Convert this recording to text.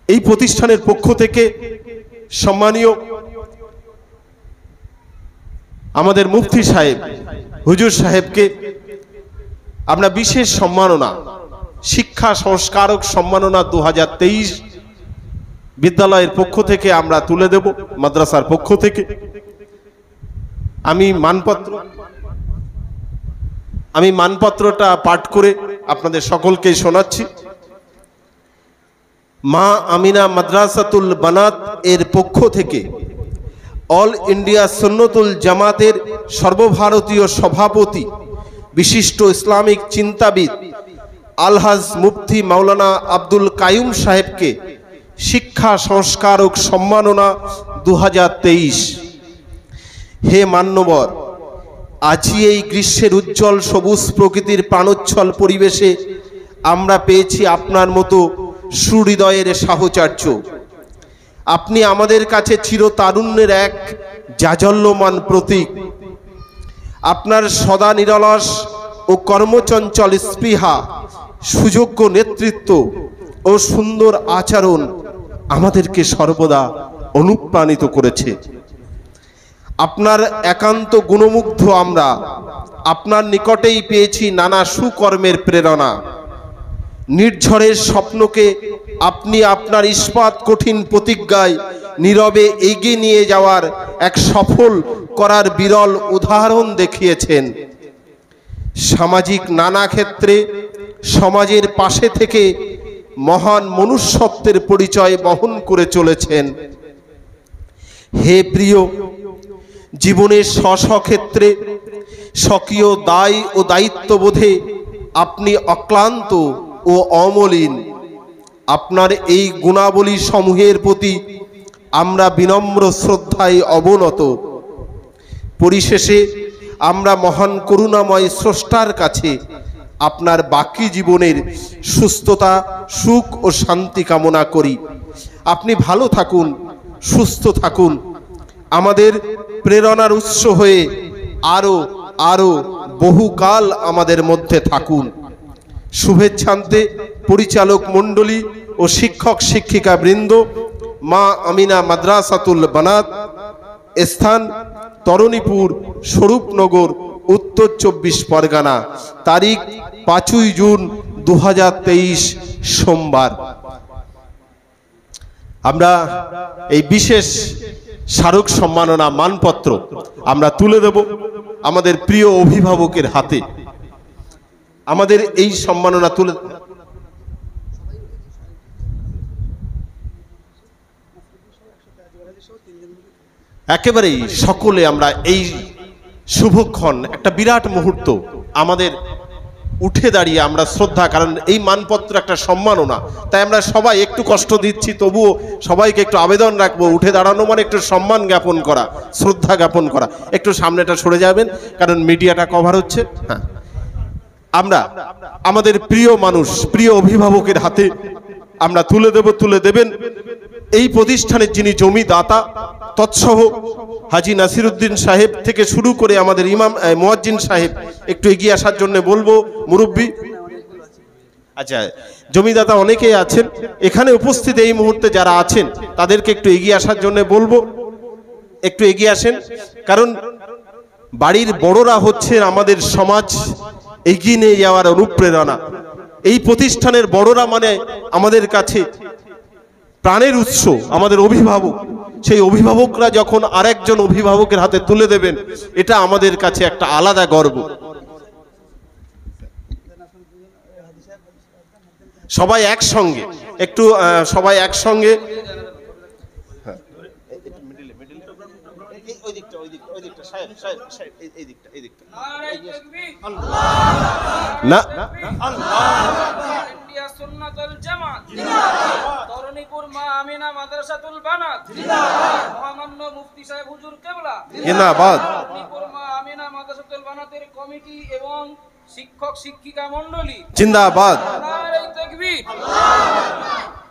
এই প্রতিষ্ঠানের পক্ষ থেকে সম্মানীয় আমাদের মুফতি সাহেব হুজুর সাহেবকে আমরা বিশেষ সম্মাননা শিক্ষা সংস্কারক সম্মাননা 2023 বিদ্যালয়ের পক্ষ থেকে আমরা তুলে দেব, মাদ্রাসার পক্ষ থেকে। আমি মানপত্রটা পাঠ করে আপনাদের সকলকে শোনাচ্ছি। মা আমিনা মাদ্রাসাতুল বানাত এর পক্ষ থেকে অল ইন্ডিয়া সুন্নতুল জামাতের সর্বভারতীয় সভাপতি বিশিষ্ট ইসলামিক চিন্তাবিদ আলহাজ মুফতি মাওলানা আব্দুল কাইয়ুম সাহেবকে শিক্ষা সংস্কারক সম্মাননা 2023। হে মান্যবর, আজই এই গ্রীষ্মের উজ্জ্বল সবুজ প্রকৃতির প্রাণোচ্ছল পরিবেশে আমরা পেয়েছি আপনার মতো সুহৃদয়ের সাহচর্য। আপনি আমাদের কাছে চিরতারুণ্যের এক জাজল্যমান প্রতীক। আপনার সদা নিরলস ও কর্মচঞ্চল স্পৃহা, সুযোগ্য নেতৃত্ব ও সুন্দর আচরণ আমাদেরকে সর্বদা অনুপ্রাণিত করেছে। আপনার একান্ত গুণমুগ্ধ আমরা আপনার নিকটেই পেয়েছি নানা সুকর্মের প্রেরণা। নির্ঝরের স্বপ্নকে আপনি আপনার ইস্পাত কঠিন প্রতিজ্ঞায় নীরবে এগিয়ে নিয়ে যাওয়ার এক সফল করার বিরল উদাহরণ দেখিয়েছেন। সামাজিক নানা ক্ষেত্রে সমাজের পাশে থেকে মহান মনুষ্যত্বের পরিচয় বহন করে চলেছেন। হে প্রিয়, জীবনের স্ব ক্ষেত্রে স্বকীয় দায় ও দায়িত্ববোধে আপনি অক্লান্ত ও অমলিন। আপনার এই গুণাবলী সমূহের প্রতি আমরা বিনম্র শ্রদ্ধায় অবনত। পরিশেষে আমরা মহান করুণাময় স্রষ্টার কাছে আপনার বাকি জীবনের সুস্থতা, সুখ ও শান্তি কামনা করি। আপনি ভালো থাকুন, সুস্থ থাকুন, আমাদের প্রেরণার উৎস হয়ে আরো আরো বহুকাল আমাদের মধ্যে থাকুন। শুভেচ্ছান্তে পরিচালক মণ্ডলী ও শিক্ষক শিক্ষিকা বৃন্দ, মা আমিনা মাদ্রাসাতুল বানাত, স্থান তরণীপুর, স্বরূপনগর, উত্তর 24 পরগনা, তারিখ 5 জুন 2023 সোমবার। আমরা এই বিশেষ স্মারক সম্মাননা মানপত্র আমরা তুলে দেব আমাদের প্রিয় অভিভাবকের হাতে। আমাদের এই সম্মাননা তুলে একেবারেই সকলে আমরা এই শুভক্ষণ, একটা বিরাট মুহূর্ত আমাদের উঠে দাঁড়িয়ে আমরা শ্রদ্ধা, কারণ এই মানপত্র একটা সম্মাননা, তাই আমরা সবাই একটু কষ্ট দিচ্ছি, তবুও সবাইকে একটু আবেদন রাখবো, উঠে দাঁড়ানো মানে একটু সম্মান জ্ঞাপন করা, শ্রদ্ধা জ্ঞাপন করা। একটু সামনেটা সরে যাবেন, কারণ মিডিয়াটা কভার হচ্ছে। হ্যাঁ, আমরা আমাদের প্রিয় মানুষ, প্রিয় অভিভাবকের হাতে আমরা তুলে দেবেন এই প্রতিষ্ঠানের যিনি জমিদাতা, তৎসহ হাজি নাসিরউদ্দিন সাহেব থেকে শুরু করে আমাদের ইমাম মুয়াজ্জিন সাহেব একটু এগিয়ে আসার জন্য বলবো। মুরব্বী, আচ্ছা, জমিদাতা অনেকেই আছেন এখানে উপস্থিত, এই মুহূর্তে যারা আছেন তাদেরকে একটু এগিয়ে আসার জন্য বলবো, একটু এগিয়ে আসেন, কারণ বাড়ির বড়রা হচ্ছেন আমাদের সমাজ এগিয়ে নিয়ে যাওয়ার অনুপ্রেরণা। এই প্রতিষ্ঠানের বড়রা মানে আমাদের কাছে প্রাণের উৎস, আমাদের অভিভাবক। সেই অভিভাবকরা যখন আরেকজন অভিভাবকের হাতে তুলে দেবেন, এটা আমাদের কাছে একটা আলাদা গর্ব। সবাই একসঙ্গে একটু, সবাই একসঙ্গে না সুন্নাতুল জামাত জিন্দাবাদ, তরণীপুর মা আমিনা মাদ্রাসাতুল বানাত জিন্দাবাদ, মহামান্য মুফতি সাহেব হুজুর কেবলা জিন্দাবাদ, তরণীপুর মা আমিনা মাদ্রাসাতুল বানাতের কমিটি এবং শিক্ষক শিক্ষিকা মণ্ডলী জিন্দাবাদ, নারে তাকবীর, আল্লাহু আকবার।